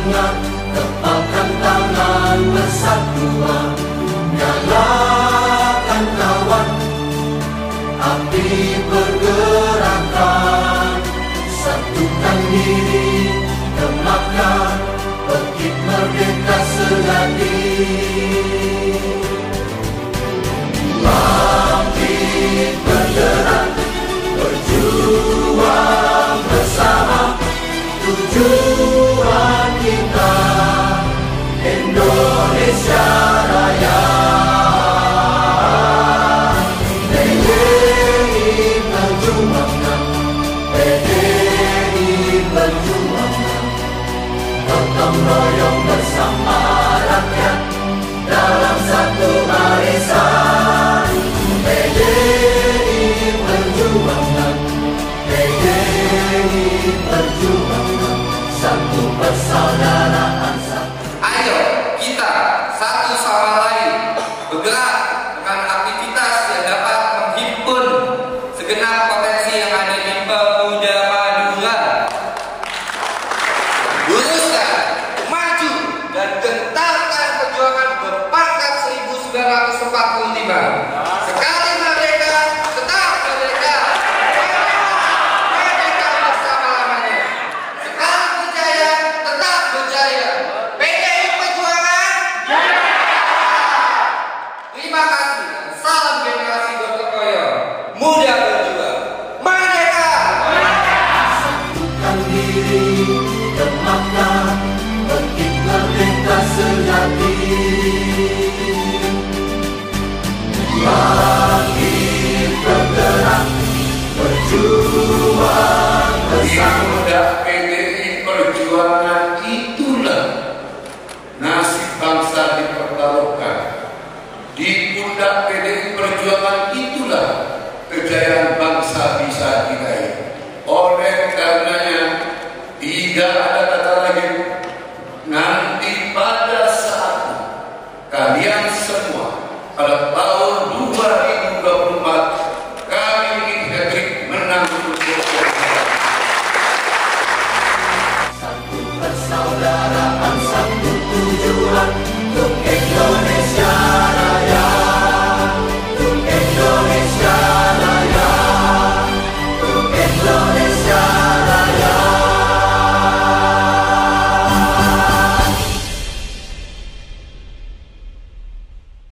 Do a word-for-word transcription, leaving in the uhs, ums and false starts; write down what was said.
semangat, tepalkan tangan persatuan, nyalakan kawan, api pergerakan, satukan diri, gemakan bangkit merdeka sejati. Bangkit bergerak, berjuang bersama, tujuan kita Indonesia Raya. P D I Perjuangan, P D I Perjuangan, gotong royong bersama rakyat dalam satu barisan. P D I Perjuangan, P D I Perjuangan, satu persaudaraan satu. Ayo kita satu sama lain bergerak dengan aktivitas yang dapat menghimpun segenap potensi yang ada di pemuda Madura. Luruskan, maju, dan gentarkan perjuangan berpangkat seribu sembilan ratus empat puluh lima. Sekali merdeka, tetap merdeka. Merdeka bersama-lamanya. Sekali berjaya, tetap berjaya. P D I Perjuangan. Terima kasih. Salam generasi gotong royong. Muda berjuang. Merdeka. Satukan diri, gemakan bangkit merdeka sejati. Bangkit bergerak, berjuang bersama. Muda P D I Perjuangan itulah nasib bangsa dipertaruhkan. Di pundak P D I Perjuangan itulah kejayaan bangsa bisa diraih. Oleh karenanya tidak ada kata lain, nanti pada saat kalian semua pada tahun dua ribu dua puluh empat kami ingin hat-trick menang untuk Satu persaudaraan.